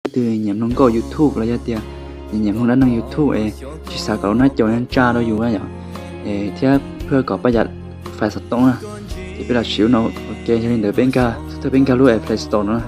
từ nhầm nông có YouTube là giờ tiền nhầm không đã năng YouTube ấy chỉ sao cậu nói cho nên cha đâu dù á nhở thếเพื่อ có bây giờ phải sạch tông à thì bây giờ xíu nó ok cho nên đợi bên ca từ bên ca luôn Play Store nữa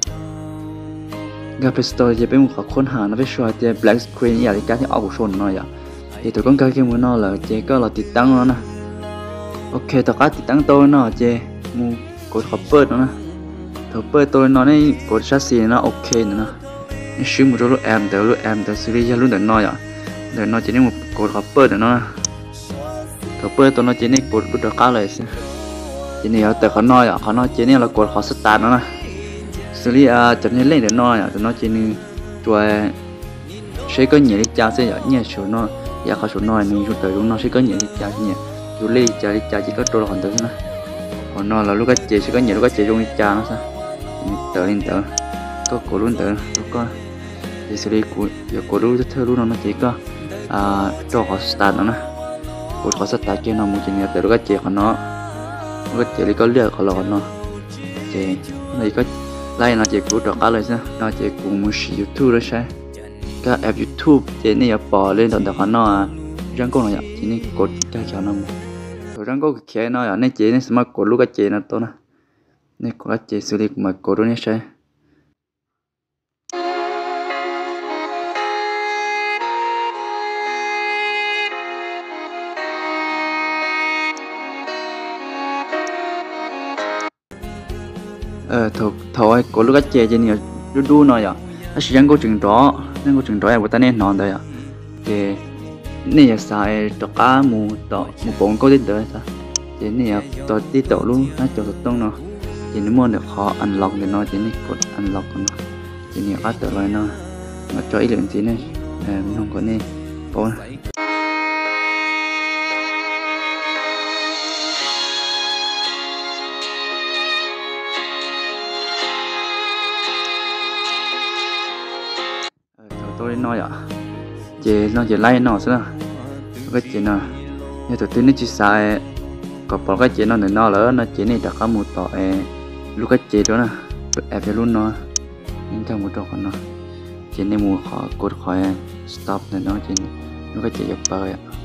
Play Store thì bên một con hàng nó phải xoay thì black screen như là cái thì ảo sồn nó vậy thì tụi con cái muốn nó là chế có là tiết tăng nó nè ok tao cá tiết tăng tôi nó chế mua cột hopper nó nè hopper tôi nó này cột chassis nó ok nữa nè xíu một lúc em tới series luôn để nó vậy để nó chỉ nên một cột hopper để nó hopper tôi nó chỉ nên cột bút cá lại chỉ nên ở từเขาnói àเขาnói chỉ nên là cột họ start nó nè series cho nên lên để nó à nó chỉ nênตัวsẽ có nhiều cha sẽ ở nhiều số nó giờเขาsố nói nên số tới nó sẽ có nhiều cha nhiều số li cha chỉ có trôi là còn tới nữa còn nó là lúc cái chị sẽ có nhiều lúc cái chị trong cha nó sao lên tới có cổ luôn tới lúc có thì xử lý giờ cổ luôn thơ luôn nó chỉ có cho họ start nó cổ họ start kia nó muốn chỉ nghe tới lúc cái chị của nó lúc cái chị có lừa họ lọt nó chị này có lại nó chỉ cổ được cả lời sao nó chỉ cùng một YouTube đó sai các app YouTube chị này bỏ lên tận đó nó răng câu này chị này cột cái kiểu nó rồi răng câu cái nó này chị này smart cột lúc cái chị nó to nè này cột cái chị xử lý mà cột nó sai thôi cột lúc cái chị chị này đu nó vậy nó chỉ răng câu chừng đó em của ta nên nón đấy à thì này sai cho cá mù bông có đến đấy sao thì này cho tí tổ luôn nó cho tông nó thì nếu muốn được họ unlock thì nó chỉ này cột unlock của nó thì này cá tự lại nó cho ý lượng gì này không có này có tôi nói à chị nó chỉ lấy nó sao cái chị nào như tụi nó chỉ xài có bỏ cái chị nó để nó lỡ nó chỉ này đặt cả một tỏi lúc cái chị đó nè em phải luôn nó nhưng trong một trò còn nó chị này mua khó cột khỏi stop để nó chị lúc cái chị dập bơi ạ